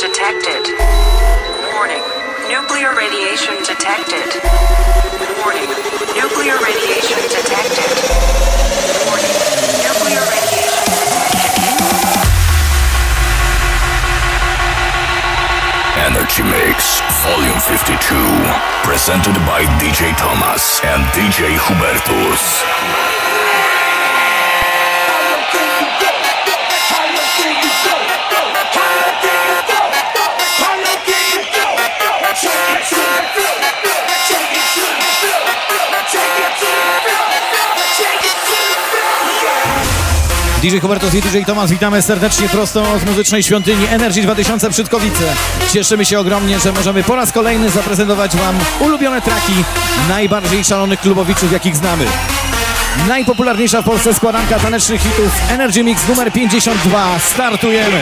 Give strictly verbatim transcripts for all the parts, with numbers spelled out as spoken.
detected. Warning. Nuclear radiation detected. Warning. Nuclear radiation detected. Warning. Nuclear radiation detected. Energy Mix Volume fifty-two, presented by D J Thomas and D J Hubertus. D J Hubertus i D J Thomas, witamy serdecznie prosto z muzycznej świątyni Energy dwa tysiące Przydkowice. Cieszymy się ogromnie, że możemy po raz kolejny zaprezentować Wam ulubione traki najbardziej szalonych klubowiczów, jakich znamy. Najpopularniejsza w Polsce składanka tanecznych hitów Energy Mix numer pięćdziesiąt dwa. Startujemy!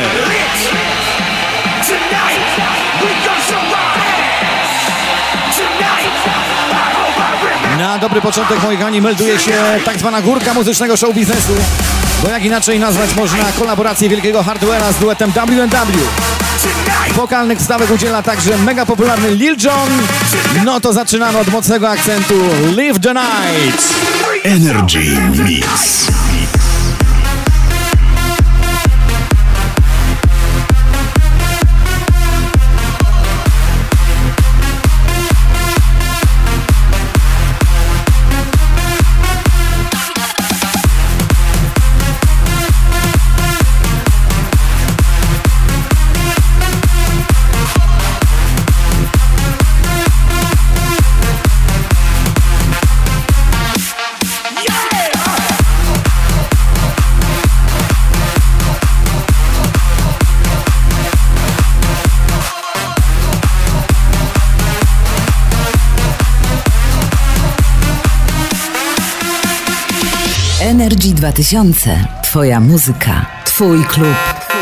Na dobry początek, moi kochani, melduje się tak zwana górka muzycznego show biznesu, bo jak inaczej nazwać można kolaborację wielkiego Hardware'a z duetem W and W. Wokalnych wstawek udziela także mega popularny Lil Jon. No to zaczynamy od mocnego akcentu Live the Night. Energy Mix. Energy dwa tysiące. Twoja muzyka, twój klub.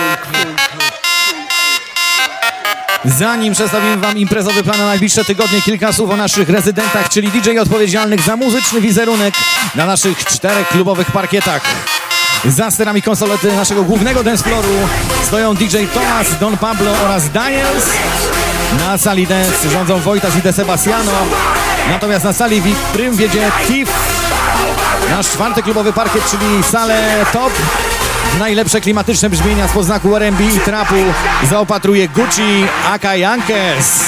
Zanim przedstawimy Wam imprezowy plan na najbliższe tygodnie, kilka słów o naszych rezydentach, czyli D J odpowiedzialnych za muzyczny wizerunek na naszych czterech klubowych parkietach. Za sterami konsolety naszego głównego danceflooru stoją D J Thomas, Don Pablo oraz Daniels. Na sali dance rządzą Wojtas i De Sebastiano, natomiast na sali V I P prym wiedzie Tiff. Nasz czwarty klubowy parkiet, czyli salę Top. Najlepsze klimatyczne brzmienia z podznaku R and B i trapu zaopatruje Gucci aka Yankes.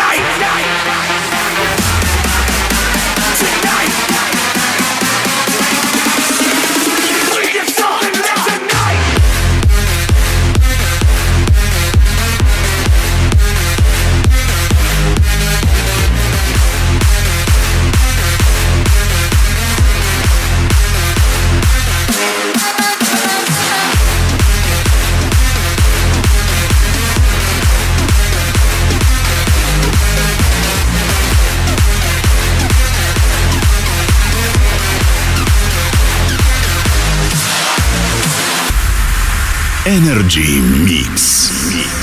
Energy Mix.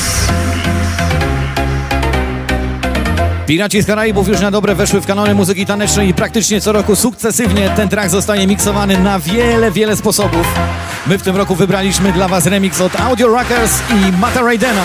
Piraci z Karaibów już na dobre weszły w kanony muzyki tanecznej i praktycznie co roku sukcesywnie ten track zostaje miksowany na wiele, wiele sposobów. My w tym roku wybraliśmy dla Was remix od Audio Rockers i Mata Raidena.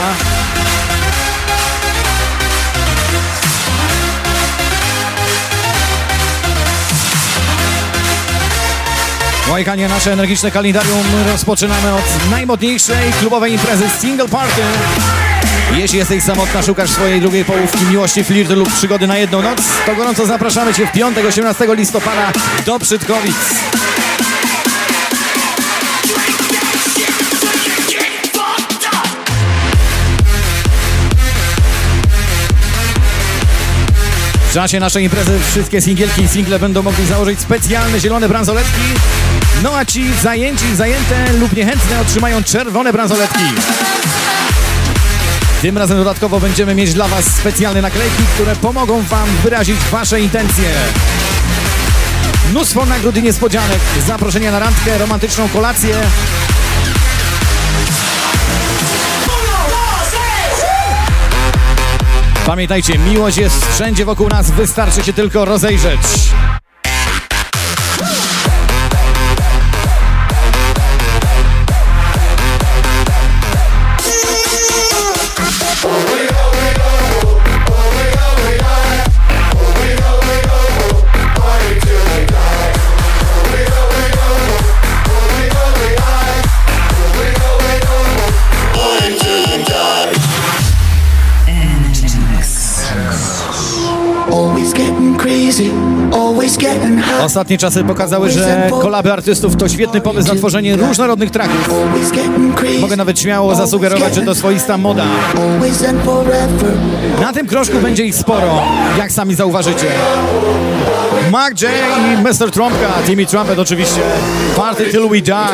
Moi kochani, nasze energiczne kalendarium rozpoczynamy od najmodniejszej klubowej imprezy Single Party. Jeśli jesteś samotna, szukasz swojej drugiej połówki, miłości, flirtu lub przygody na jedną noc, to gorąco zapraszamy Cię w piątek, osiemnastego listopada do Przydkowic. W czasie naszej imprezy wszystkie singielki i single będą mogli założyć specjalne zielone bransoletki, no a ci zajęci, zajęte lub niechętne otrzymają czerwone bransoletki. Tym razem dodatkowo będziemy mieć dla Was specjalne naklejki, które pomogą Wam wyrazić Wasze intencje. Mnóstwo nagród i niespodzianek, zaproszenia na randkę, romantyczną kolację. Pamiętajcie, miłość jest wszędzie wokół nas, wystarczy się tylko rozejrzeć. Ostatnie czasy pokazały, że kolaby artystów to świetny pomysł na tworzenie różnorodnych tracków. Mogę nawet śmiało zasugerować, że to swoista moda. Na tym krążku będzie ich sporo, jak sami zauważycie. Mac J i mister Trumpka, Timmy Trumpet oczywiście. Party Till We Die.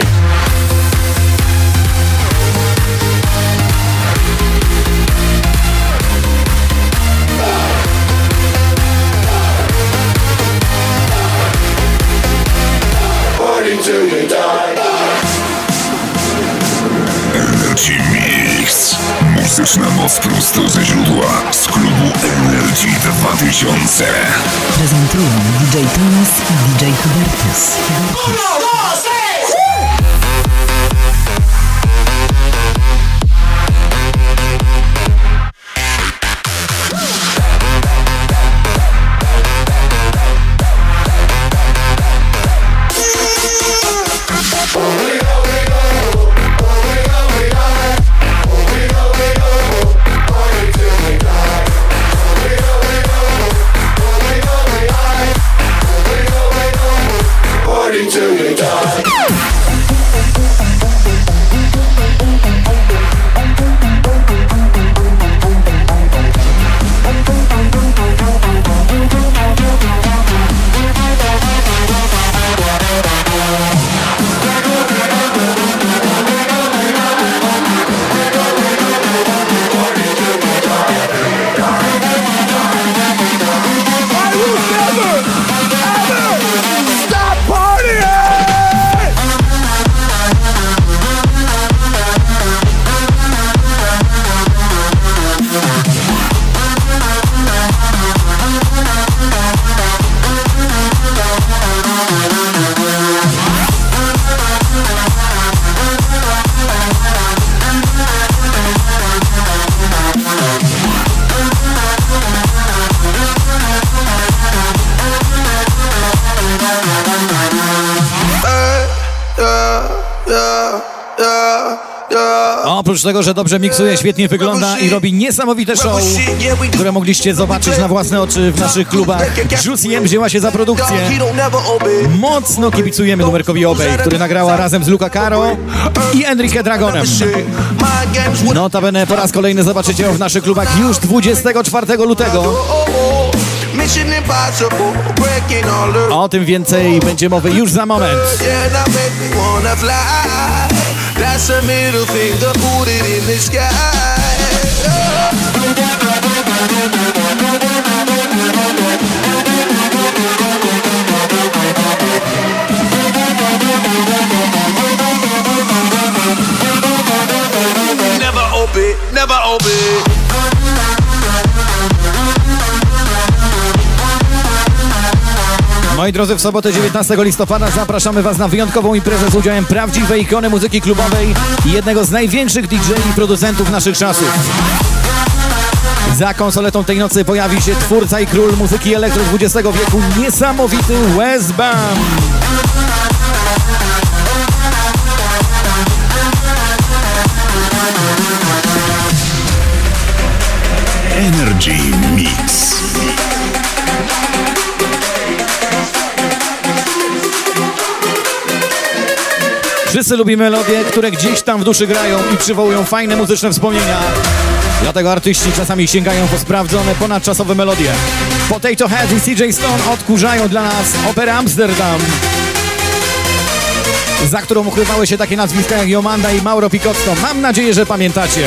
Energy Mix. Muzyczna moc prosto ze źródła z klubu Energy dwa tysiące. Prezentują D J Thomas i D J Hubertus. Oprócz tego, że dobrze miksuje, świetnie wygląda i robi niesamowite show, które mogliście zobaczyć na własne oczy w naszych klubach. Juicy M wzięła się za produkcję. Mocno kibicujemy numerkowi Obey, który nagrała razem z Luca Caro i Enrique Dragonem. Notabene po raz kolejny zobaczycie ją w naszych klubach już dwudziestego czwartego lutego. O tym więcej będzie mowy już za moment. That's a middle finger, put it in the sky. Never open, never open. Moi drodzy, w sobotę dziewiętnastego listopada zapraszamy Was na wyjątkową imprezę z udziałem prawdziwej ikony muzyki klubowej i jednego z największych D J i producentów naszych czasów. Za konsoletą tej nocy pojawi się twórca i król muzyki elektro dwudziestego wieku, niesamowity Wes Bam. Energy Mix. Wszyscy lubimy melodie, które gdzieś tam w duszy grają i przywołują fajne muzyczne wspomnienia. Dlatego artyści czasami sięgają po sprawdzone, ponadczasowe melodie. Potato Head i C J Stone odkurzają dla nas operę Amsterdam, za którą ukrywały się takie nazwiska jak Jomanda i Mauro Picotto. Mam nadzieję, że pamiętacie.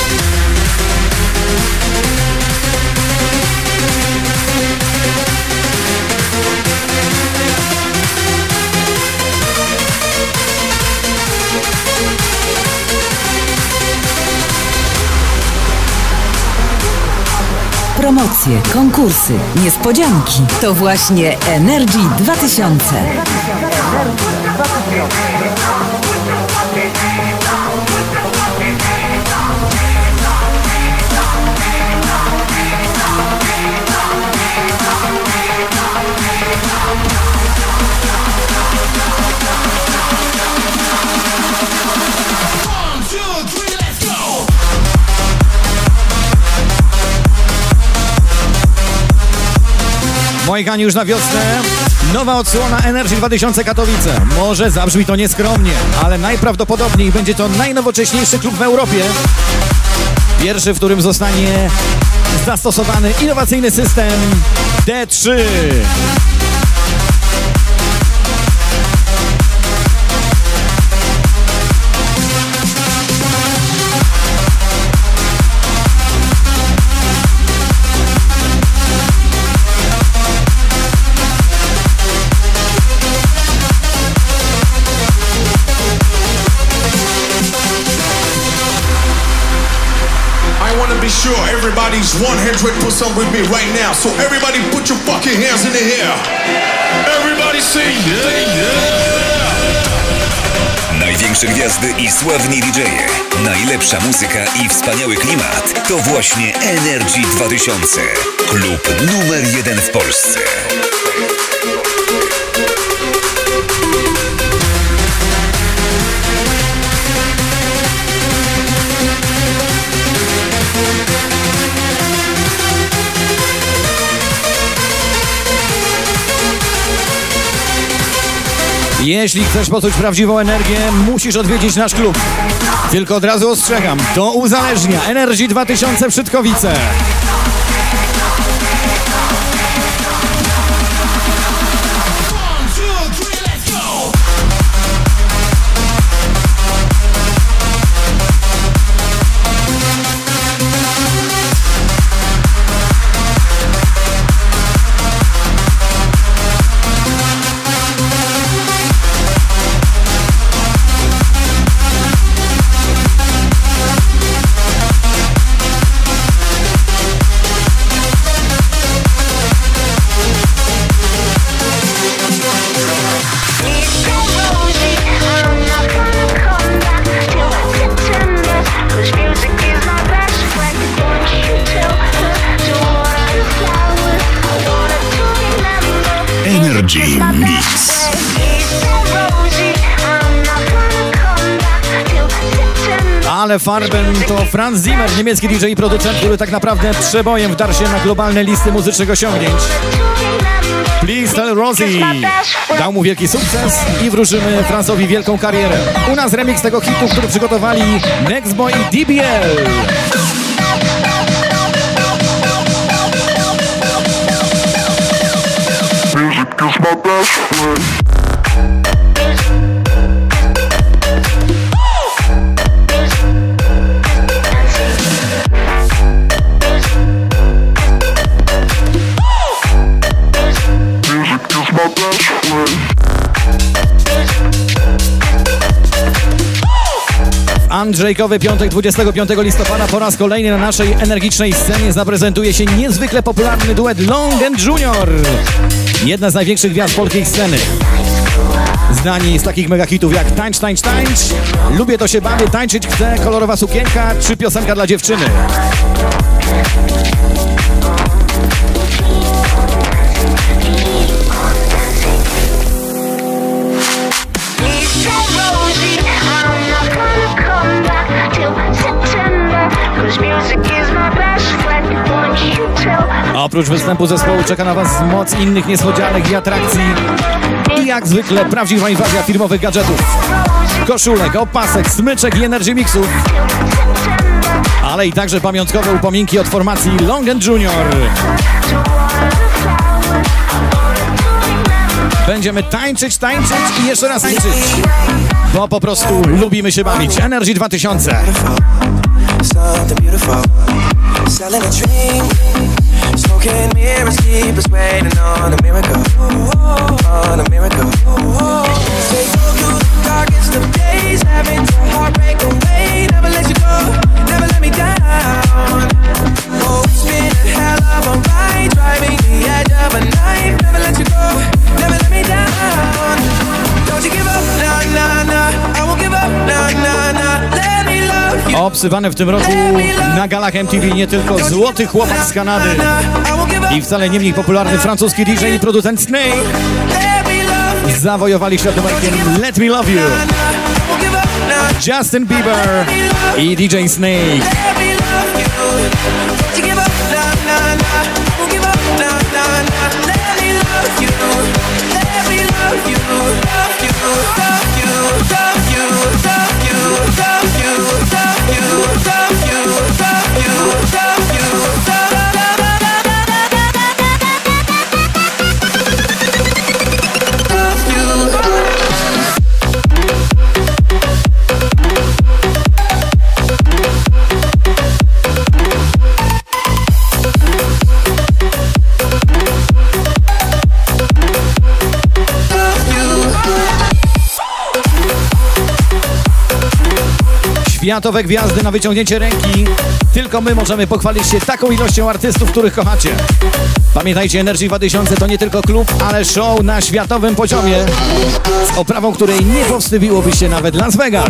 Promocje, konkursy, niespodzianki. To właśnie Energy dwa tysiące. Moi kochani, już na wiosnę nowa odsłona Energy dwa tysiące Katowice. Może zabrzmi to nieskromnie, ale najprawdopodobniej będzie to najnowocześniejszy klub w Europie. Pierwszy, w którym zostanie zastosowany innowacyjny system D trzy. Be sure everybody's one hundred percent with me right now. So everybody put your fucking hands in the air. Everybody say yeah, yeah. Największe gwiazdy i sławni D J-e. Najlepsza muzyka i wspaniały klimat. To właśnie Energy dwa tysiące. Klub numer jeden w Polsce. Jeśli chcesz poczuć prawdziwą energię, musisz odwiedzić nasz klub. Tylko od razu ostrzegam, to uzależnia. Energy dwa tysiące Przytkowice. Energy Mix. Ale Farben to Franz Zimmer, niemiecki D J i producent, który tak naprawdę przebojem wdarł się na globalne listy muzycznych osiągnięć. Please Tell Rosie dał mu wielki sukces i wróżymy Franzowi wielką karierę. U nas remix tego hitu, który przygotowali Nextboy i D B L. Music is my best friend. Andrzejkowy piątek dwudziestego piątego listopada po raz kolejny na naszej energicznej scenie zaprezentuje się niezwykle popularny duet Long and Junior. Jedna z największych gwiazd polskiej sceny. Znani z takich megahitów jak Tańcz, tańcz, tańcz, Lubię to się bawię, tańczyć chcę, Kolorowa sukienka czy Piosenka dla dziewczyny. Oprócz występu zespołu czeka na Was moc innych niespodzianek i atrakcji. I jak zwykle prawdziwa inwazja firmowych gadżetów. Koszulek, opasek, smyczek i energy mixów. Ale i także pamiątkowe upominki od formacji Long and Junior. Będziemy tańczyć, tańczyć i jeszcze raz tańczyć. Bo po prostu lubimy się bawić. Energy dwa tysiące. Selling a dream, smoking mirrors keep us waiting on a miracle, on a miracle. Stay go through the darkest of days, having to heartbreak away. Never let you go, never let me down. Oh, it's been a hell of a ride, driving the edge of a knife. Never let you go, never let me down. Don't you give up, nah, nah, nah. I won't give up, nah, nah, nah. Let me love you. Obsywany w tym roku na galach M T V nie tylko złoty chłopak z Kanady i wcale nie mniej popularny francuski D J i producent Snake zawojowali świat numerkiem Let Me Love You. Justin Bieber i D J Snake. Let me Światowe gwiazdy na wyciągnięcie ręki. Tylko my możemy pochwalić się taką ilością artystów, których kochacie. Pamiętajcie, Energy dwa tysiące to nie tylko klub, ale show na światowym poziomie. Z oprawą, której nie powstydziłoby się nawet Las Vegas.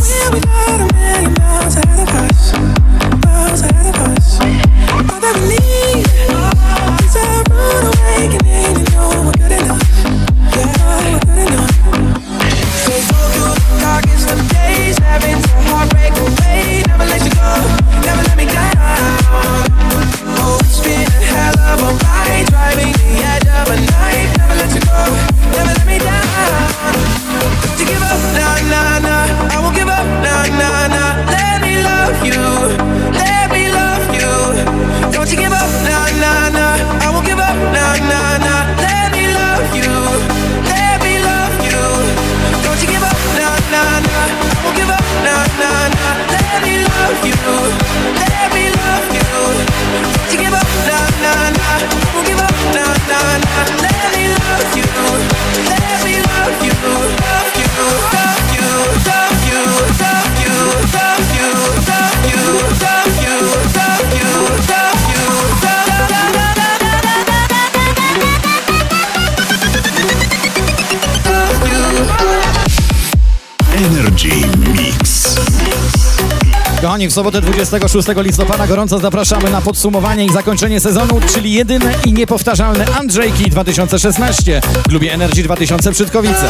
Kochani, w sobotę dwudziestego szóstego listopada gorąco zapraszamy na podsumowanie i zakończenie sezonu, czyli jedyne i niepowtarzalne Andrzejki dwa tysiące szesnaście w klubie Energy dwa tysiące Przydkowice.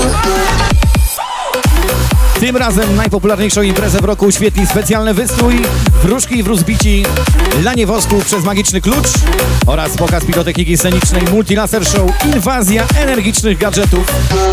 Tym razem najpopularniejszą imprezę w roku uświetli specjalny wystrój, wróżki i wróżbici, lanie wosku przez magiczny klucz oraz pokaz pirotechniki scenicznej, multilaser show, inwazja energicznych gadżetów.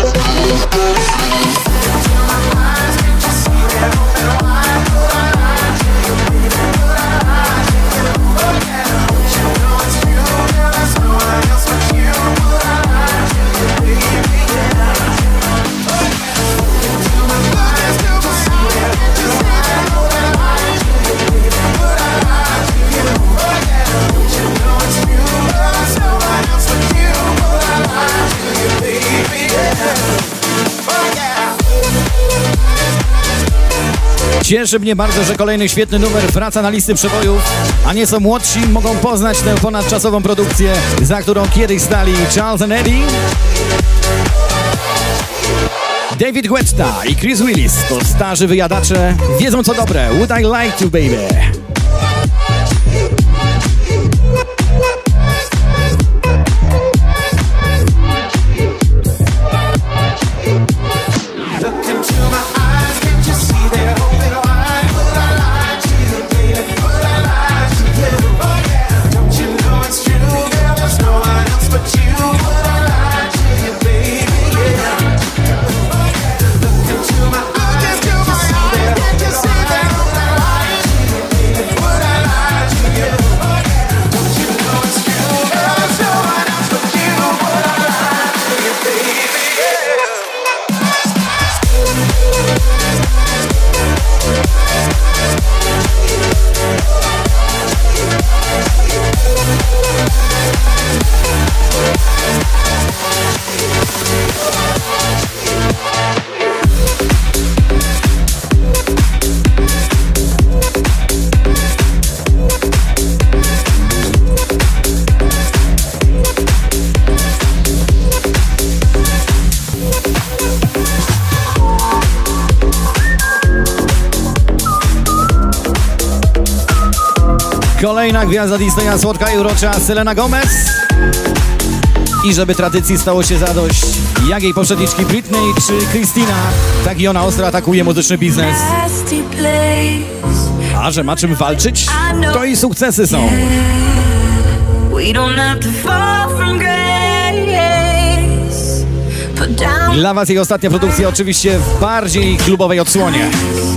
Cieszy mnie bardzo, że kolejny świetny numer wraca na listy przebojów, a nieco młodsi mogą poznać tę ponadczasową produkcję, za którą kiedyś stali Charles and Eddie, David Guetta i Chris Willis. To starzy wyjadacze, wiedzą co dobre. Would I like to, baby? Kolejna gwiazda Disneya, słodka i urocza Selena Gomez. I żeby tradycji stało się zadość, jak jej poprzedniczki Britney czy Christina, tak i ona ostro atakuje muzyczny biznes. A że ma czym walczyć, to i sukcesy są. Dla was jej ostatnia produkcja oczywiście w bardziej klubowej odsłonie.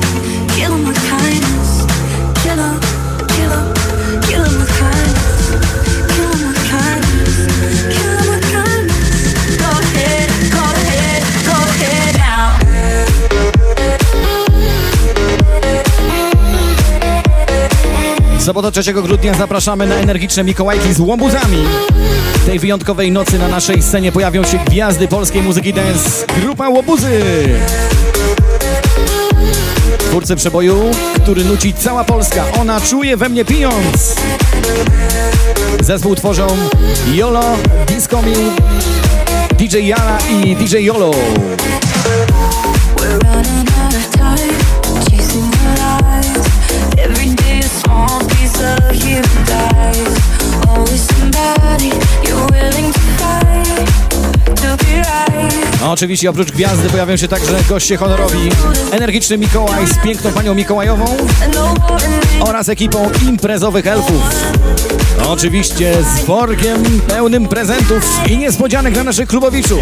W sobotę trzeciego grudnia zapraszamy na energiczne Mikołajki z łobuzami. W tej wyjątkowej nocy na naszej scenie pojawią się gwiazdy polskiej muzyki dance, grupa Łobuzy. twórcy przeboju, który nuci cała Polska. Ona czuje we mnie pijąc. Zespół tworzą Yolo, Disco Me, D J Jala i D J Yolo. No, oczywiście oprócz gwiazdy pojawią się także goście honorowi. Energiczny Mikołaj z piękną panią Mikołajową oraz ekipą imprezowych elfów. No, oczywiście z workiem pełnym prezentów i niespodzianek dla naszych klubowiczów.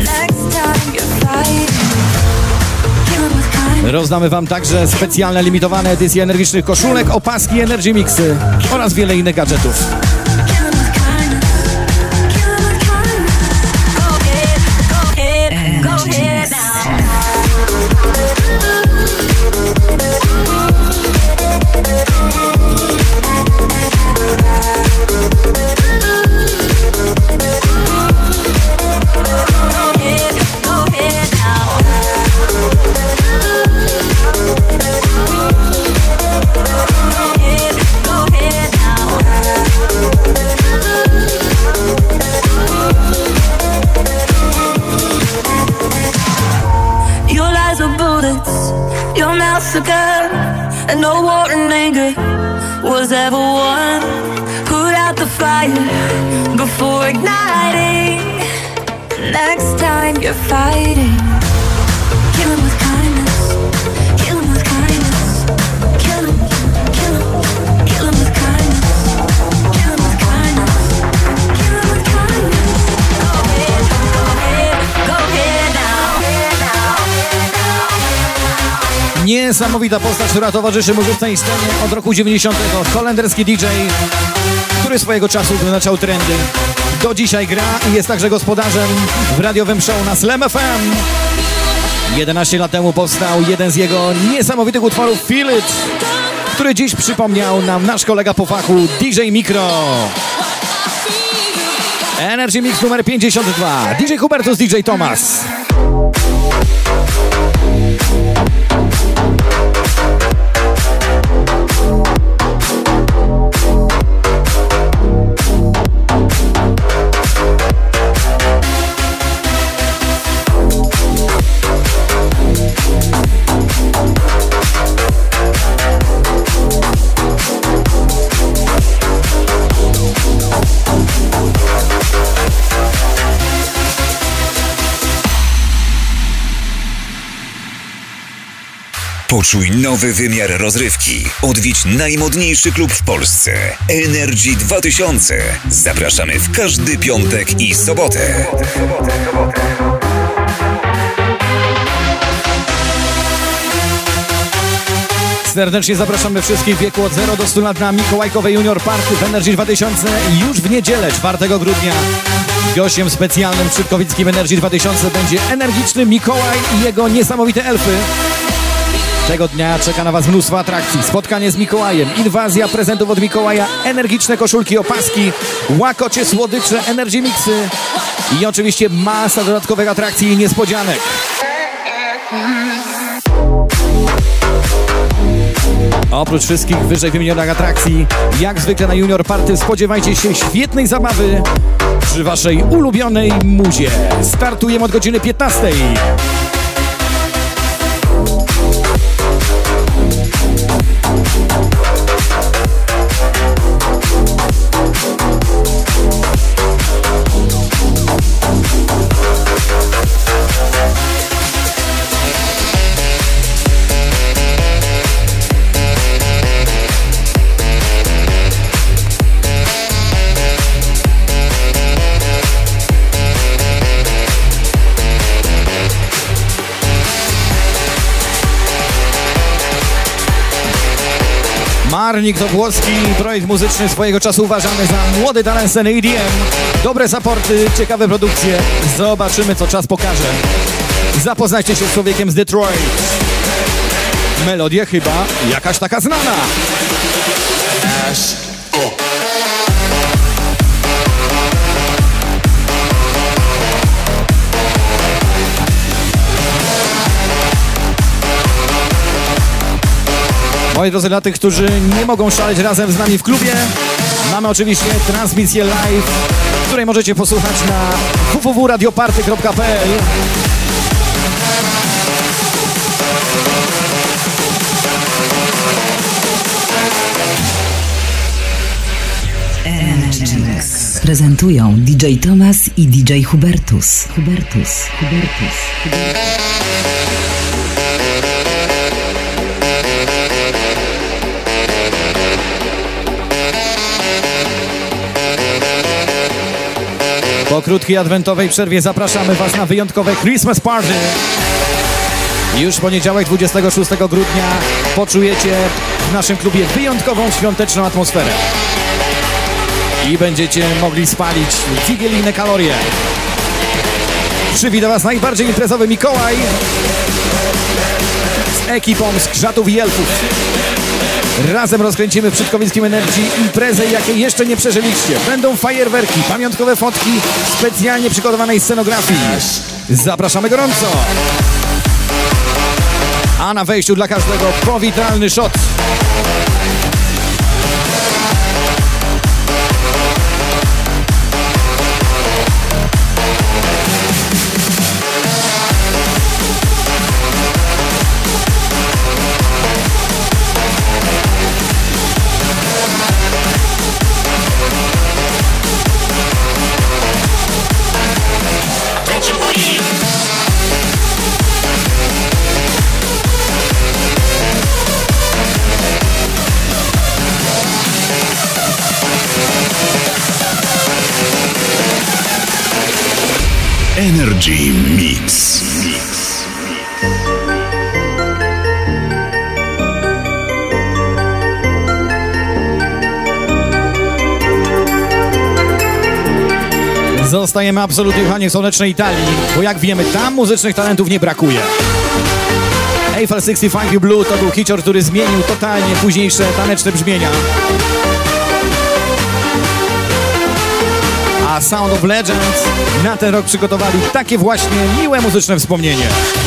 Rozdamy wam także specjalne, limitowane edycje energicznych koszulek, opaski, Energy Mixy oraz wiele innych gadżetów. And no war and anger was ever won. Put out the fire before igniting. Next time you're fighting, kill him with kindness. Kill him with kindness. Kill him, kill him, kill him with kindness. Kill him with kindness. Kill him with kindness. Go ahead, go ahead, go ahead now. Niesamowita postać, która towarzyszy muzycznej scenie od roku dziewięćdziesiątego. Holenderski D J, który swojego czasu wyznaczał trendy. Do dzisiaj gra i jest także gospodarzem w radiowym show na Slam F M. jedenaście lat temu powstał jeden z jego niesamowitych utworów, Feel It, który dziś przypomniał nam nasz kolega po fachu D J Mikro. Energy Mix numer pięćdziesiąt dwa. D J Hubertus, D J Thomas. Poczuj nowy wymiar rozrywki. Odwiedź najmodniejszy klub w Polsce. Energy dwa tysiące. Zapraszamy w każdy piątek i sobotę. Serdecznie zapraszamy wszystkich w wieku od zera do stu lat na Mikołajkowe Junior Party w Energy dwa tysiące już w niedzielę, czwartego grudnia. Gościem specjalnym w Szybkowickim Energy dwa tysiące będzie energiczny Mikołaj i jego niesamowite elfy. Tego dnia czeka na was mnóstwo atrakcji. Spotkanie z Mikołajem, inwazja prezentów od Mikołaja, energiczne koszulki, opaski, łakocie, słodycze, Energy Mixy i oczywiście masa dodatkowych atrakcji i niespodzianek. Oprócz wszystkich wyżej wymienionych atrakcji, jak zwykle na Junior Party spodziewajcie się świetnej zabawy przy waszej ulubionej muzie. Startujemy od godziny piętnastej. Marnik to włoski projekt muzyczny, swojego czasu uważany za młody talent sceny E D M. Dobre supporty, ciekawe produkcje. Zobaczymy, co czas pokaże. Zapoznajcie się z człowiekiem z Detroit. Melodia chyba jakaś taka znana. Ass up. Moi drodzy, dla tych, którzy nie mogą szaleć razem z nami w klubie, mamy oczywiście transmisję live, której możecie posłuchać na w w w kropka radioparty kropka p l. Prezentują D J Tomas i D J Hubertus. Hubertus, Hubertus, Hubertus. Po krótkiej adwentowej przerwie zapraszamy Was na wyjątkowe Christmas Party. Już w poniedziałek dwudziestego szóstego grudnia poczujecie w naszym klubie wyjątkową świąteczną atmosferę. I będziecie mogli spalić wigilijne kalorie. Przywita Was najbardziej imprezowy Mikołaj z ekipą z Krzatów i Elfów. Razem rozkręcimy w Brzydkowickim Energy imprezę, jakiej jeszcze nie przeżyliście. Będą fajerwerki, pamiątkowe fotki, specjalnie przygotowanej scenografii. Zapraszamy gorąco! A na wejściu dla każdego powitalny shot. Energy Mix. Zostajemy absolutnie kochani w słonecznej Italii, bo jak wiemy, tam muzycznych talentów nie brakuje. Eiffel sześćdziesiąt pięć Blue to był hicior, który zmienił totalnie późniejsze taneczne brzmienia. A Sound of Legends na ten rok przygotowali takie właśnie miłe muzyczne wspomnienie.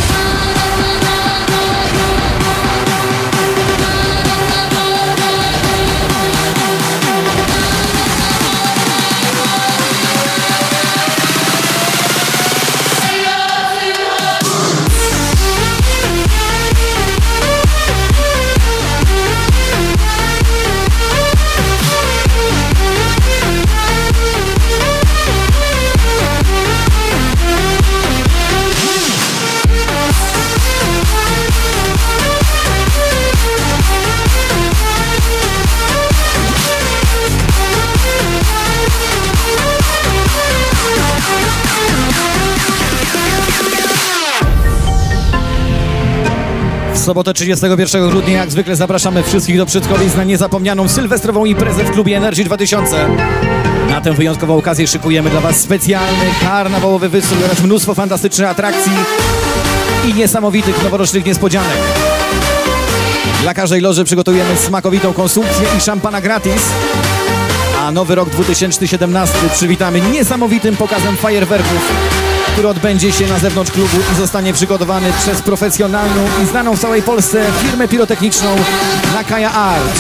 W sobotę trzydziestego pierwszego grudnia jak zwykle zapraszamy wszystkich do Brzydkowic na niezapomnianą sylwestrową imprezę w klubie Energy dwa tysiące. Na tę wyjątkową okazję szykujemy dla Was specjalny karnawałowy wystrój oraz mnóstwo fantastycznych atrakcji i niesamowitych noworocznych niespodzianek. Dla każdej loży przygotujemy smakowitą konsumpcję i szampana gratis. A nowy rok dwa tysiące siedemnasty przywitamy niesamowitym pokazem fajerwerków, który odbędzie się na zewnątrz klubu i zostanie przygotowany przez profesjonalną i znaną w całej Polsce firmę pirotechniczną Nakaya Art.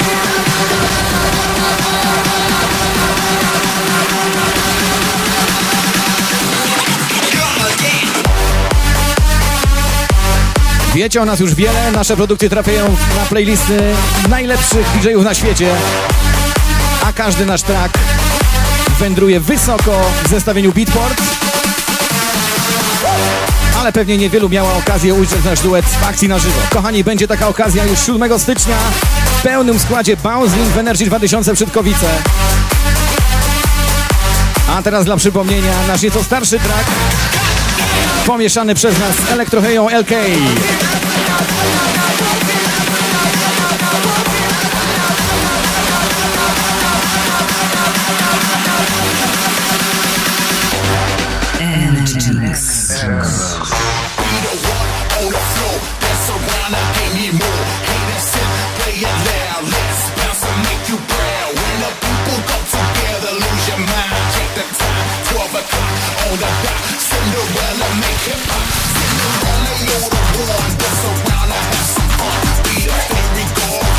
Wiecie o nas już wiele, nasze produkty trafiają na playlisty najlepszych D J ów na świecie, a każdy nasz track wędruje wysoko w zestawieniu Beatport. Ale pewnie niewielu miała okazję ujrzeć nasz duet w akcji na żywo. Kochani, będzie taka okazja już siódmego stycznia w pełnym składzie Bouncing w Energy dwa tysiące Brzydkowice. A teraz dla przypomnienia nasz nieco starszy track pomieszany przez nas z Elektroheją L K. Cinderella, you're the one that's around to have some fun. Be the fairy god.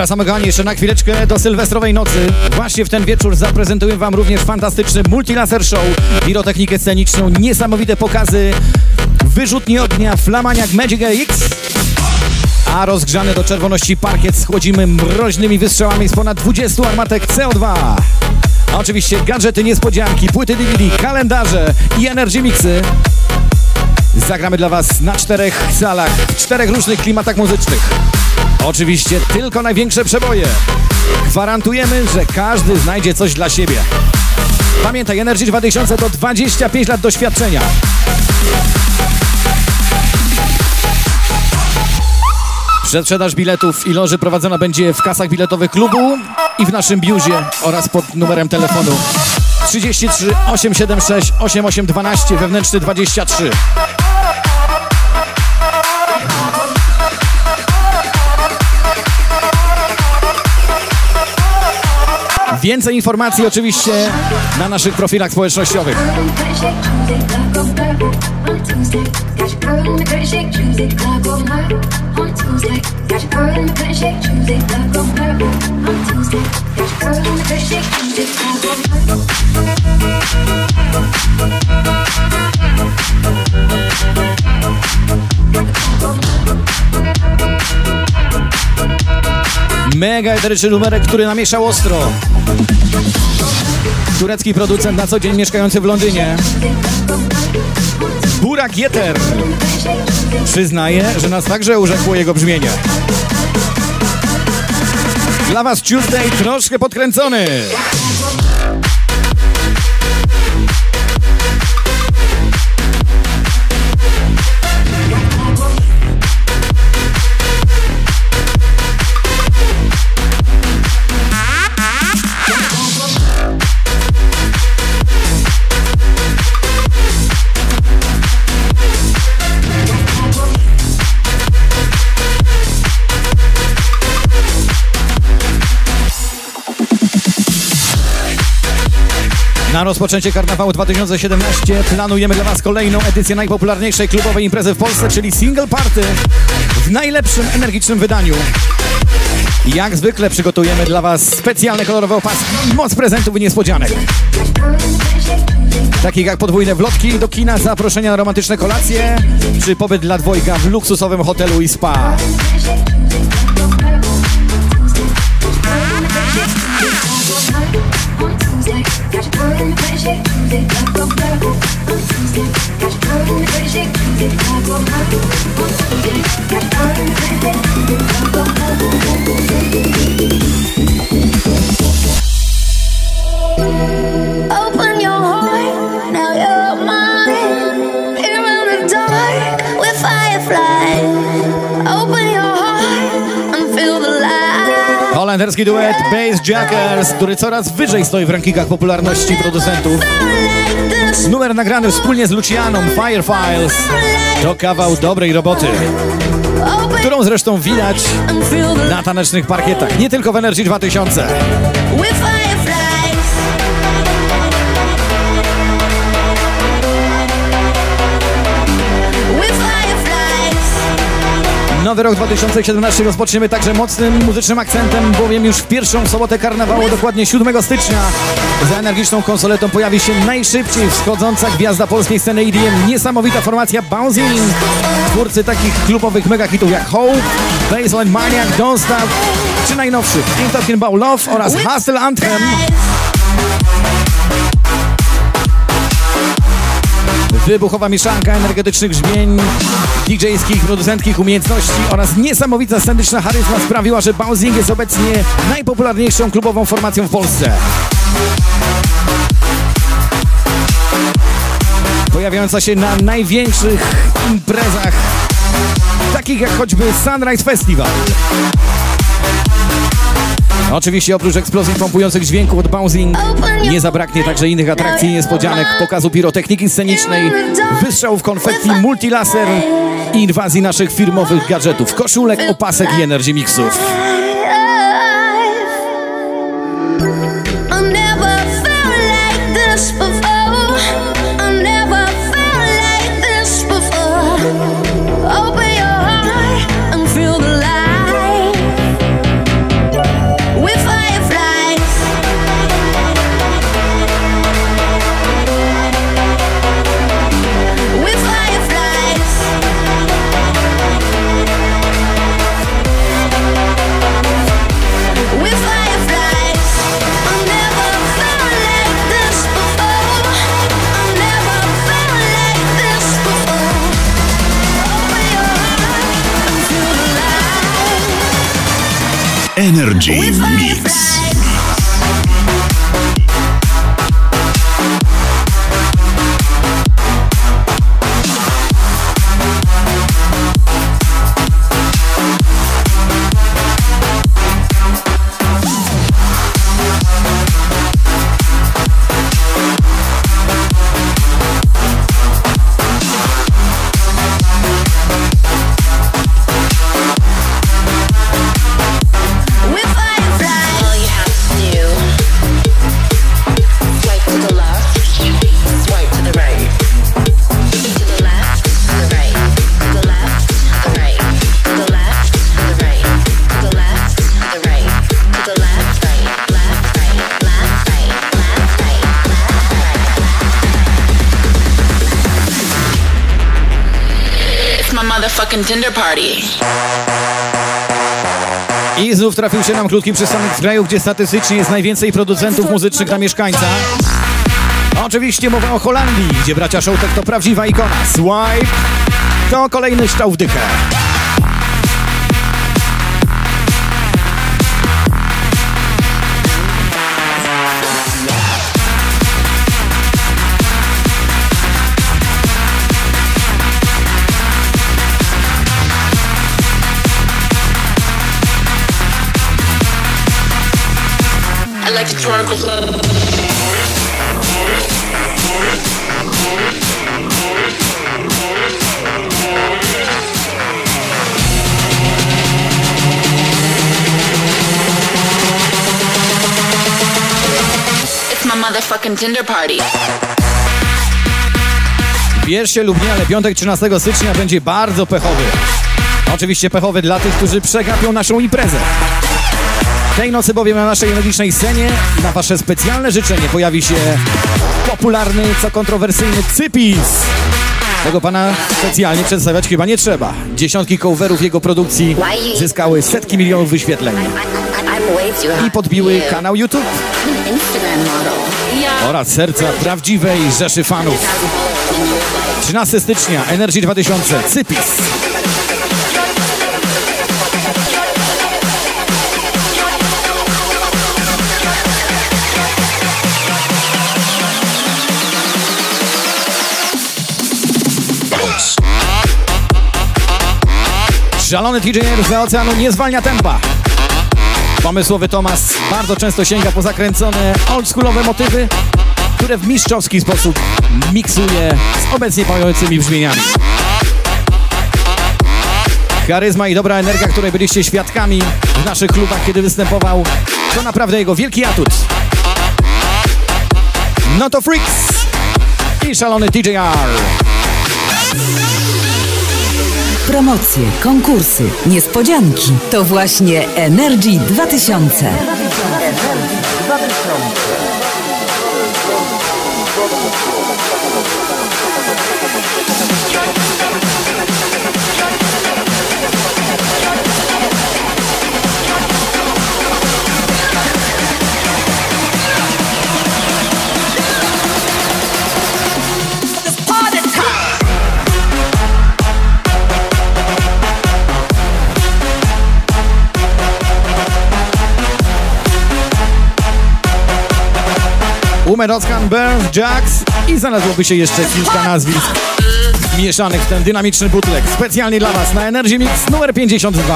Wracamy, kochani, jeszcze na chwileczkę do sylwestrowej nocy. Właśnie w ten wieczór zaprezentuję wam również fantastyczny Multilaser Show, pirotechnikę sceniczną, niesamowite pokazy, wyrzutnie ognia, Flamaniak Magic X, a rozgrzany do czerwoności parkiet schłodzimy mroźnymi wystrzałami z ponad dwudziestu armatek C O dwa. A oczywiście gadżety, niespodzianki, płyty D V D, kalendarze i energy mixy. Zagramy dla was na czterech salach, w czterech różnych klimatach muzycznych. Oczywiście tylko największe przeboje. Gwarantujemy, że każdy znajdzie coś dla siebie. Pamiętaj, Energy dwa tysiące to dwadzieścia pięć lat doświadczenia. Przedsprzedaż biletów i loży prowadzona będzie w kasach biletowych klubu i w naszym biurze oraz pod numerem telefonu trzydzieści trzy osiemset siedemdziesiąt sześć osiemdziesiąt osiem dwanaście, wewnętrzny dwadzieścia trzy. Więcej informacji oczywiście na naszych profilach społecznościowych. Mega eteryczny numerek, który namieszał ostro. Turecki producent na co dzień mieszkający w Londynie, Burak Yeter, przyznaje, że nas także urzekło jego brzmienie. Dla was Tuesday troszkę podkręcony. Na rozpoczęcie Karnawału dwa tysiące siedemnaście planujemy dla was kolejną edycję najpopularniejszej klubowej imprezy w Polsce, czyli Single Party w najlepszym, energicznym wydaniu. Jak zwykle przygotujemy dla was specjalne kolorowe opaski i moc prezentów i niespodzianek. Takich jak podwójne wlotki do kina, zaproszenia na romantyczne kolacje, czy pobyt dla dwojga w luksusowym hotelu i spa. Open your heart, now you're mine. Here in the dark with firefly. Open your heart and feel the light. Holenderski duet Bassjackers, który coraz wyżej stoi w rankingach popularności producentów. Numer nagrany wspólnie z Lucianą, Firefiles, to kawał dobrej roboty, którą zresztą widać na tanecznych parkietach, nie tylko w Energy dwa tysiące. Nowy rok dwa tysiące siedemnasty rozpoczniemy także mocnym muzycznym akcentem, bowiem już w pierwszą sobotę karnawału, dokładnie siódmego stycznia, za energiczną konsoletą pojawi się najszybciej wschodząca gwiazda polskiej sceny E D M, niesamowita formacja Bouncing, twórcy takich klubowych megahitów jak Hope, Baseline Maniac, Don't Stop, czy najnowszych Ain't Talking About Love oraz Hustle Anthem. Wybuchowa mieszanka energetycznych brzmień, D J-skich, producenckich umiejętności oraz niesamowita sceniczna charyzma sprawiła, że Bouncing jest obecnie najpopularniejszą klubową formacją w Polsce. Pojawiająca się na największych imprezach, takich jak choćby Sunrise Festival. Oczywiście oprócz eksplozji pompujących dźwięków od Bouncing nie zabraknie także innych atrakcji i niespodzianek, pokazu pirotechniki scenicznej, wystrzałów konfetti, multilaser i inwazji naszych firmowych gadżetów, koszulek, opasek i energy mixów. Energy Mix. Tinder party. I znów trafił się nam krótki przystanek w kraju, gdzie statystycznie jest najwięcej producentów muzycznych na mieszkańca. Oczywiście mowa o Holandii, gdzie bracia Showtek to prawdziwa ikona. Swipe to kolejny strzał w dychę. It's my motherfucking Tinder party. Wierz się lub nie, ale piątek trzynastego stycznia będzie bardzo pechowy. Oczywiście pechowy dla tych, którzy przegapią naszą imprezę. Tej nocy bowiem na naszej energicznej scenie na wasze specjalne życzenie pojawi się popularny, co kontrowersyjny Cypis. Tego pana specjalnie przedstawiać chyba nie trzeba. Dziesiątki coverów jego produkcji zyskały setki milionów wyświetleń i podbiły kanał YouTube oraz serca prawdziwej rzeszy fanów. trzynastego stycznia, Energy dwa tysiące, Cypis. Szalony D J z oceanu nie zwalnia tempa. Pomysłowy Tomas bardzo często sięga po zakręcone oldschoolowe motywy, które w mistrzowski sposób miksuje z obecnie panującymi brzmieniami. Charyzma i dobra energia, której byliście świadkami w naszych klubach, kiedy występował, to naprawdę jego wielki atut. No to Freaks i szalony D J R. Promocje, konkursy, niespodzianki. To właśnie Energy dwa tysiące. Umerockan, Burns, Jax i znalazłoby się jeszcze kilka nazwisk mieszanych w ten dynamiczny bootleg. Specjalnie dla was na Energy Mix numer pięćdziesiąt dwa.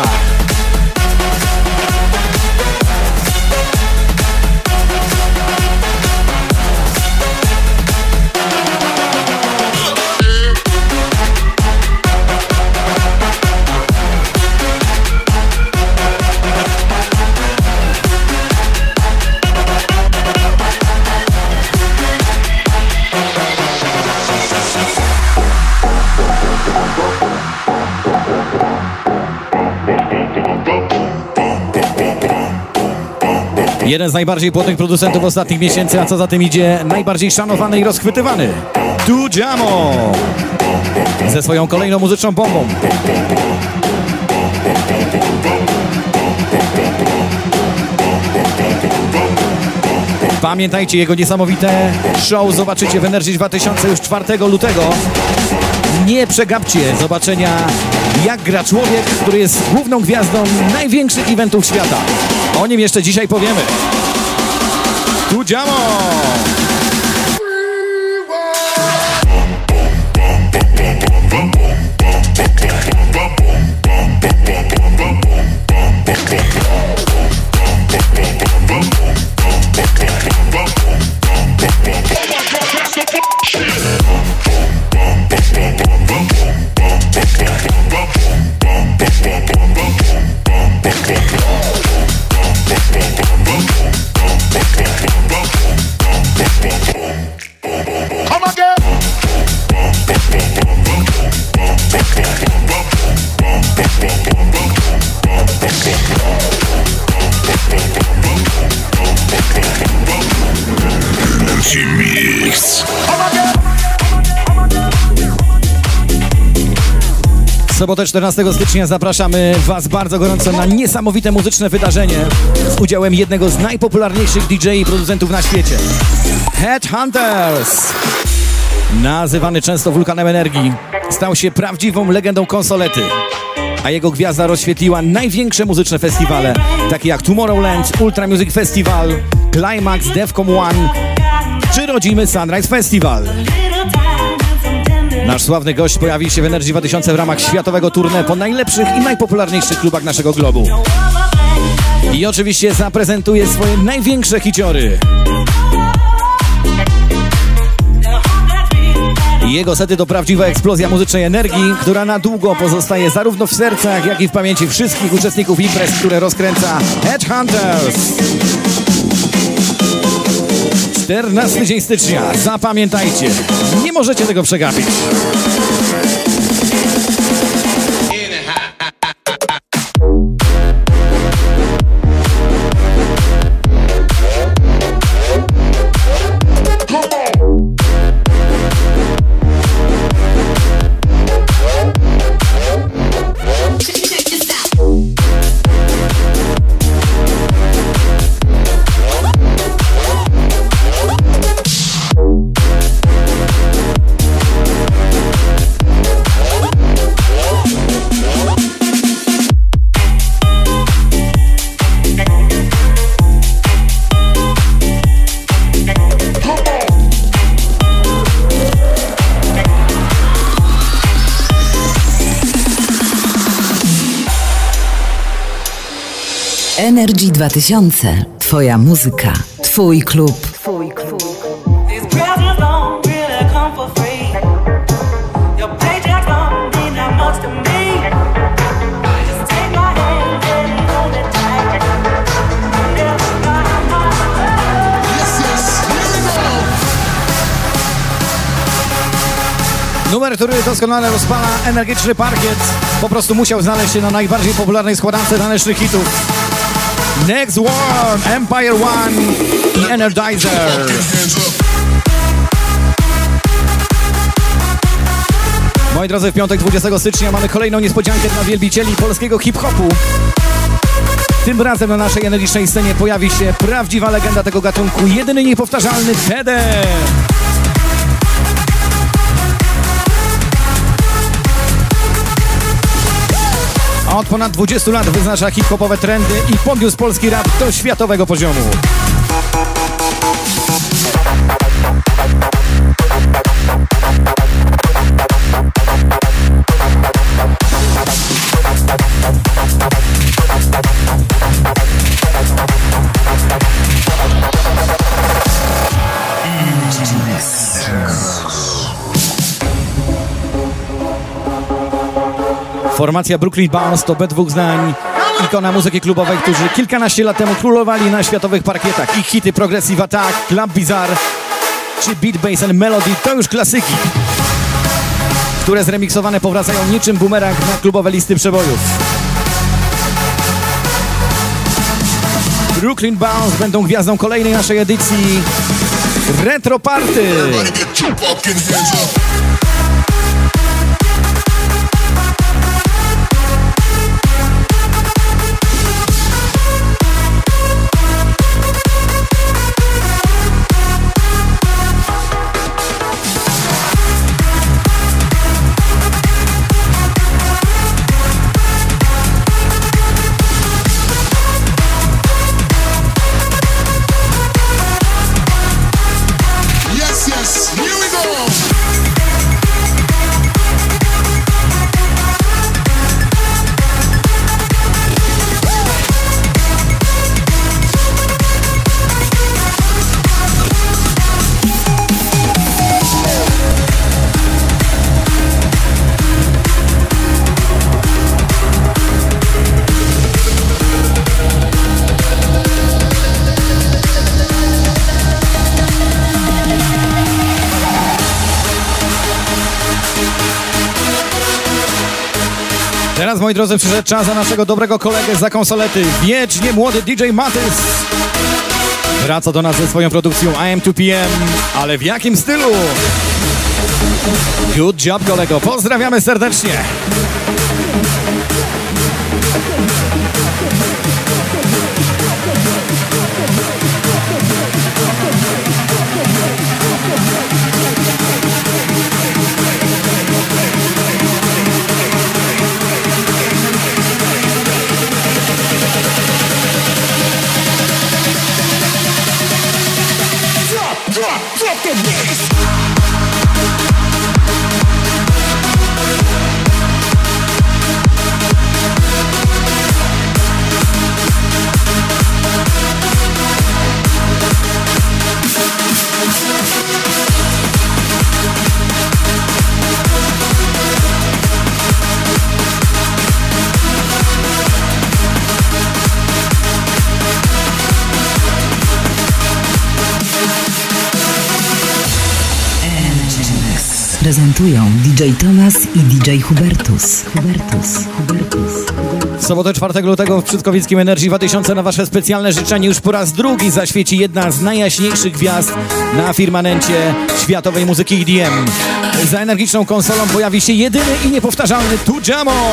Jeden z najbardziej płodnych producentów ostatnich miesięcy, a co za tym idzie, najbardziej szanowany i rozchwytywany. Tujamo! Ze swoją kolejną muzyczną bombą. Pamiętajcie, jego niesamowite show zobaczycie w Energy dwa tysiące już czwartego lutego. nie przegapcie zobaczenia, jak gra człowiek, który jest główną gwiazdą największych eventów świata. O nim jeszcze dzisiaj powiemy. Tu Jamo! W sobotę czternastego stycznia zapraszamy Was bardzo gorąco na niesamowite muzyczne wydarzenie z udziałem jednego z najpopularniejszych D J i producentów na świecie. Headhunters! Nazywany często wulkanem energii, stał się prawdziwą legendą konsolety, a jego gwiazda rozświetliła największe muzyczne festiwale, takie jak Tomorrowland, Ultra Music Festival, Climax, Defcon One czy rodzimy Sunrise Festival. Nasz sławny gość pojawi się w Energy dwa tysiące w ramach światowego tournée po najlepszych i najpopularniejszych klubach naszego globu. I oczywiście zaprezentuje swoje największe hiciory. Jego sety to prawdziwa eksplozja muzycznej energii, która na długo pozostaje zarówno w sercach, jak i w pamięci wszystkich uczestników imprez, które rozkręca Headhunters. czternasty dzień stycznia, zapamiętajcie, nie możecie tego przegapić. Energy dwa tysiące. Twoja muzyka, twój klub. Twój klub. Numer, który doskonale rozpala energiczny parkiet, po prostu musiał znaleźć się na najbardziej popularnej składance tanecznych hitów. Next One, Empire One i Energizer. Moi drodzy, w piątek dwudziestego stycznia mamy kolejną niespodziankę dla wielbicieli polskiego hip-hopu. Tym razem na naszej energicznej scenie pojawi się prawdziwa legenda tego gatunku, jedyny niepowtarzalny Tede. Od ponad dwudziestu lat wyznacza hip-hopowe trendy i podniósł polski rap do światowego poziomu. Formacja Brooklyn Bounce to B dwóch znań, ikona muzyki klubowej, którzy kilkanaście lat temu królowali na światowych parkietach. Ich hity Progressive Attack, Club Bizarre czy Beat, Bass and Melody to już klasyki, które zremiksowane powracają niczym bumerang na klubowe listy przebojów. Brooklyn Bounce będą gwiazdą kolejnej naszej edycji Retro Party. Teraz, moi drodzy, przyszedł czas za naszego dobrego kolegę za konsolety. Wiecznie młody D J Matys wraca do nas ze swoją produkcją I am two P M, ale w jakim stylu? Good job, kolego. Pozdrawiamy serdecznie. Prezentują D J Thomas i D J Hubertus. Hubertus, Hubertus. W sobotę czwartego lutego w Pszczytkowickim Energy dwa tysiące na wasze specjalne życzenie już po raz drugi zaświeci jedna z najjaśniejszych gwiazd na firmamencie światowej muzyki E D M. Za energiczną konsolą pojawi się jedyny i niepowtarzalny Tujamo.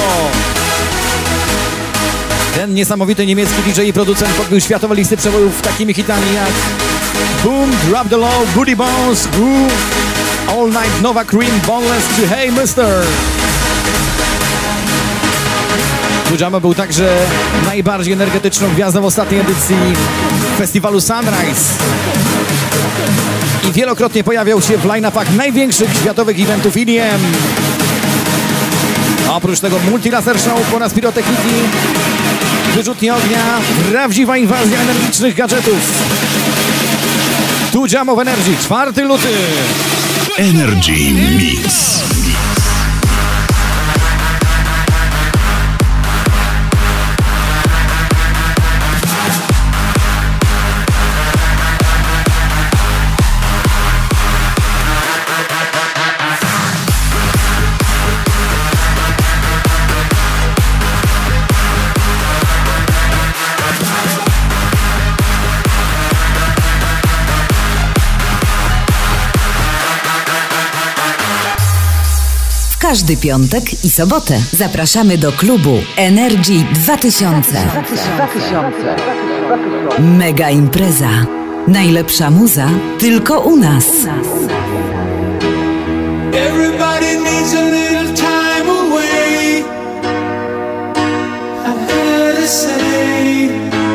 Ten niesamowity niemiecki D J i producent podbił światowe listy przebojów takimi hitami jak Boom, Drop the Low, Booty Bounce, Groove, All Night, Nova Cream, Boneless czy Hey Mister. Tujamo był także najbardziej energetyczną gwiazdą ostatniej edycji festiwalu Sunrise i wielokrotnie pojawiał się w line-upach największych światowych eventów E D M. Oprócz tego multi-laser show, po raz pirotechniki, wyrzutnie ognia, prawdziwa inwazja energicznych gadżetów. Tujamo w Energy, czwartego lutego. Energy Mix. Każdy piątek i sobotę zapraszamy do klubu Energy dwa tysiące. Mega impreza. Najlepsza muza tylko u nas. Everybody needs a little time away. I had to say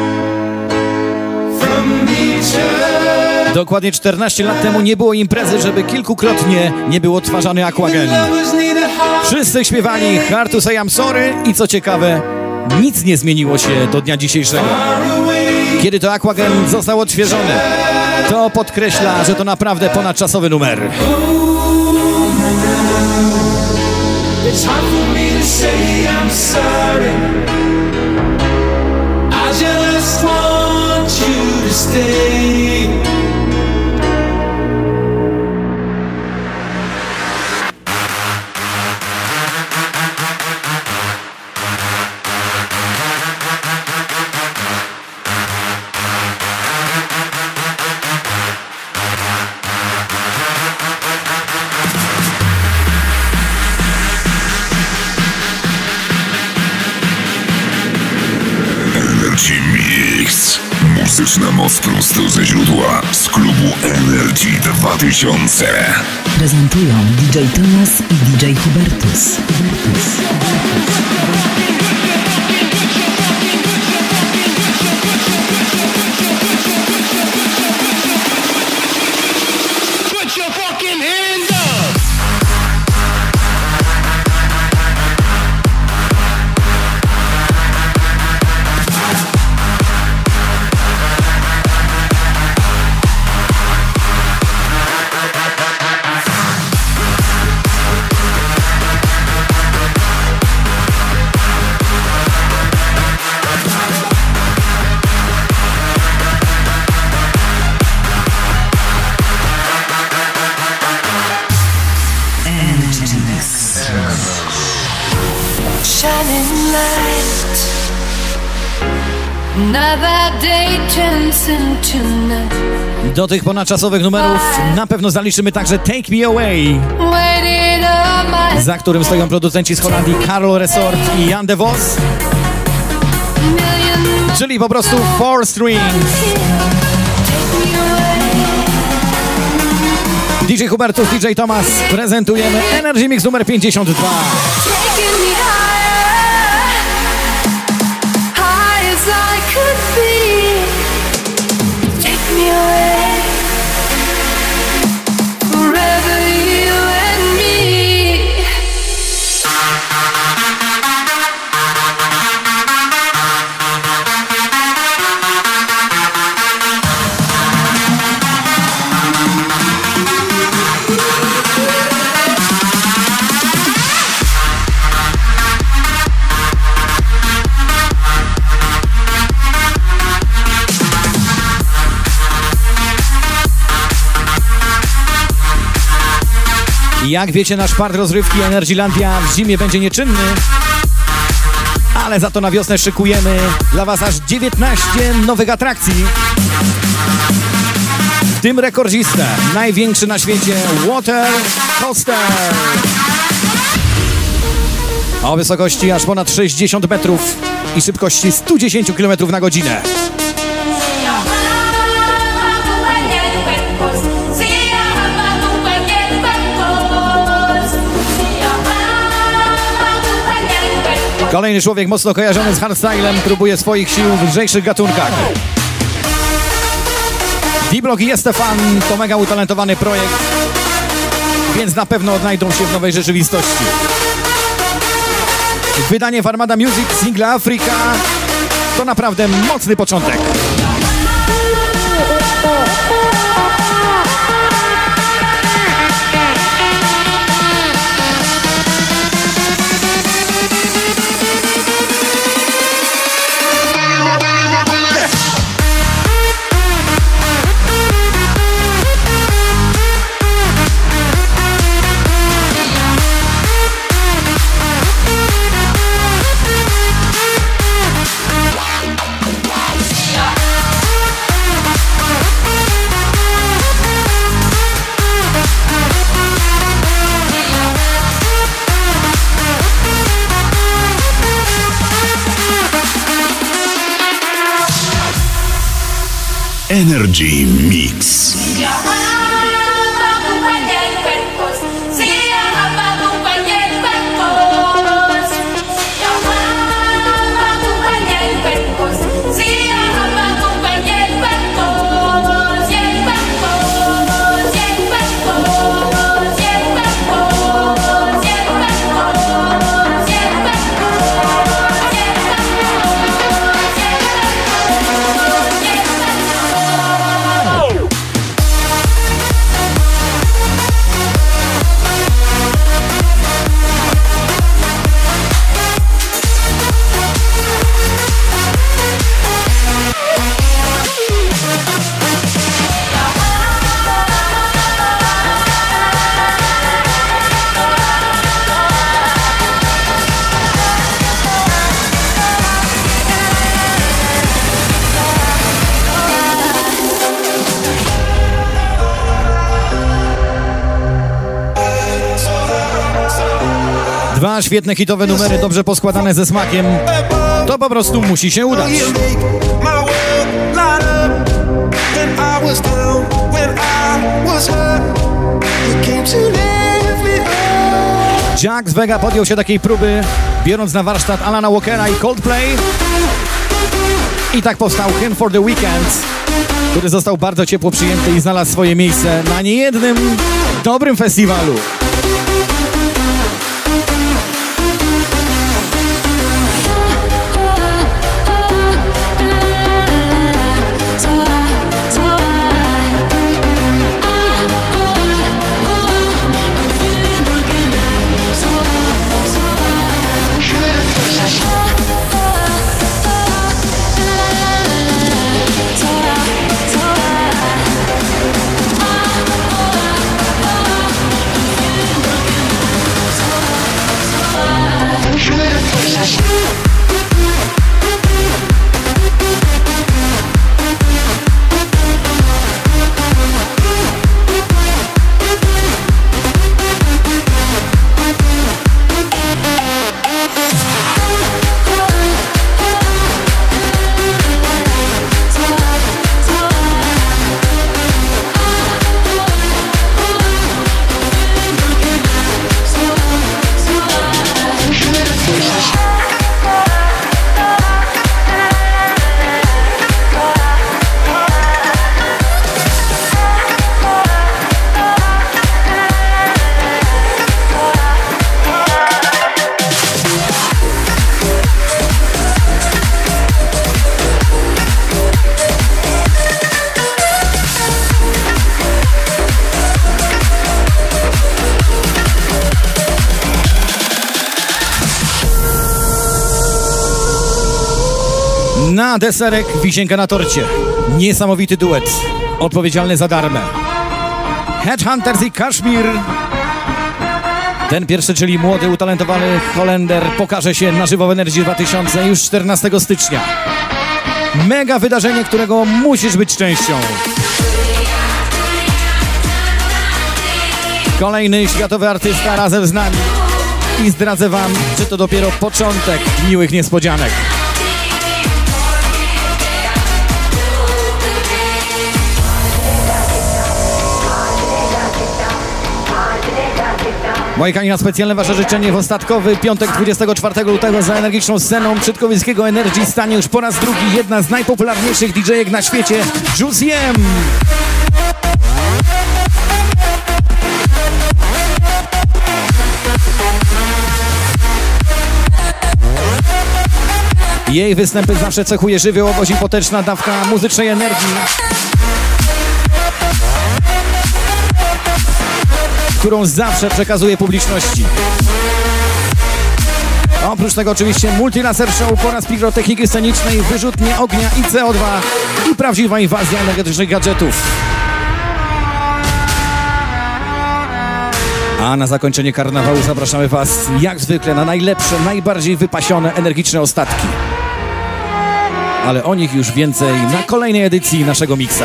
from each other. Dokładnie czternaście lat temu nie było imprezy, żeby kilkukrotnie nie był odtwarzany Aquagen. Wszyscy śpiewali Hard to Say I'm Sorry i co ciekawe, nic nie zmieniło się do dnia dzisiejszego. Kiedy to Aquagen został odświeżony, to podkreśla, że to naprawdę ponadczasowy numer. It's hard for me to say I'm sorry. I just want you to stay. Mix. Muzyczna moc prosto ze źródła z klubu Energy dwa tysiące. Prezentują D J Thomas i D J Hubertus. Hubertus. Put your fucking hands up. Shining light. Another day turns into night. Do tych ponadczasowych numerów na pewno zaliczymy także Take Me Away, za którym stoją producenci z Holandii Carlo Resort i Jan de Vos, czyli po prostu Four Strings. D J Hubertus, D J Thomas, prezentujemy Energy Mix numer pięćdziesiąt dwa. Jak wiecie, nasz park rozrywki Energylandia w zimie będzie nieczynny, ale za to na wiosnę szykujemy dla Was aż dziewiętnaście nowych atrakcji. W tym rekordzista, największy na świecie Water Coaster o wysokości aż ponad sześćdziesiąt metrów i szybkości sto dziesięć kilometrów na godzinę. Kolejny człowiek mocno kojarzony z hardstylem próbuje swoich sił w lżejszych gatunkach. D-Block i Estefan to mega utalentowany projekt, więc na pewno odnajdą się w nowej rzeczywistości. Wydanie w Armada Music singla Afrika to naprawdę mocny początek. Energy Mix. Dwa świetne hitowe numery, dobrze poskładane ze smakiem. To po prostu musi się udać. Jax Vega podjął się takiej próby, biorąc na warsztat Alana Walkera i Coldplay. I tak powstał Hymn for the Weekend, który został bardzo ciepło przyjęty i znalazł swoje miejsce na niejednym dobrym festiwalu. Na deserek wisienka na torcie. Niesamowity duet, odpowiedzialny za Darmę. Headhunters i Kashmir. Ten pierwszy, czyli młody, utalentowany Holender, pokaże się na żywo w Energy dwa tysiące już czternastego stycznia. Mega wydarzenie, którego musisz być częścią. Kolejny światowy artysta razem z nami. I zdradzę wam, że to dopiero początek miłych niespodzianek. Moje Kanina, specjalne wasze życzenie w ostatkowy piątek dwudziestego czwartego lutego za energiczną sceną przedkowieckiego Energy stanie już po raz drugi jedna z najpopularniejszych didżejek na świecie, Juicy M. Jej występy zawsze cechuje żywiołowość i potężna dawka muzycznej energii, którą zawsze przekazuje publiczności. Oprócz tego oczywiście multilaser show, poraz pirotechniki scenicznej, wyrzutnie ognia i C O dwa i prawdziwa inwazja energetycznych gadżetów. A na zakończenie karnawału zapraszamy was jak zwykle na najlepsze, najbardziej wypasione, energiczne ostatki. Ale o nich już więcej na kolejnej edycji naszego miksa.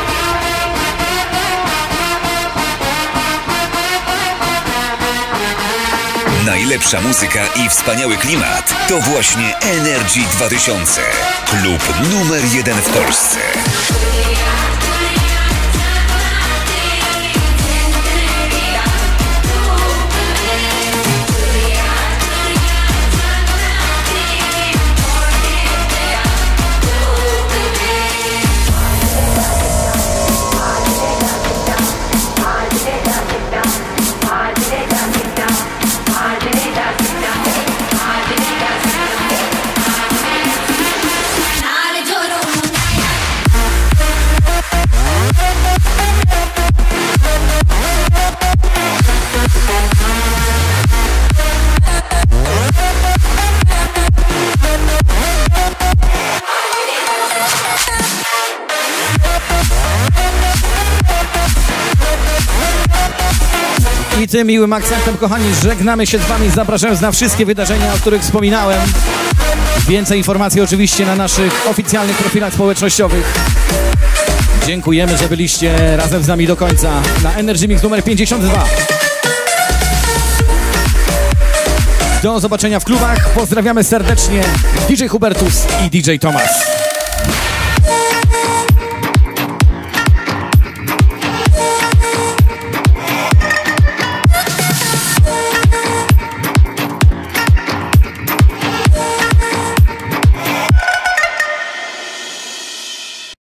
Najlepsza muzyka i wspaniały klimat to właśnie Energy dwa tysiące. Klub numer jeden w Polsce. I tym miłym akcentem, kochani, żegnamy się z wami, zapraszając na wszystkie wydarzenia, o których wspominałem. Więcej informacji oczywiście na naszych oficjalnych profilach społecznościowych. Dziękujemy, że byliście razem z nami do końca na Energy Mix numer pięćdziesiąt dwa. Do zobaczenia w klubach. Pozdrawiamy serdecznie D J Hubertus i D J Thomas.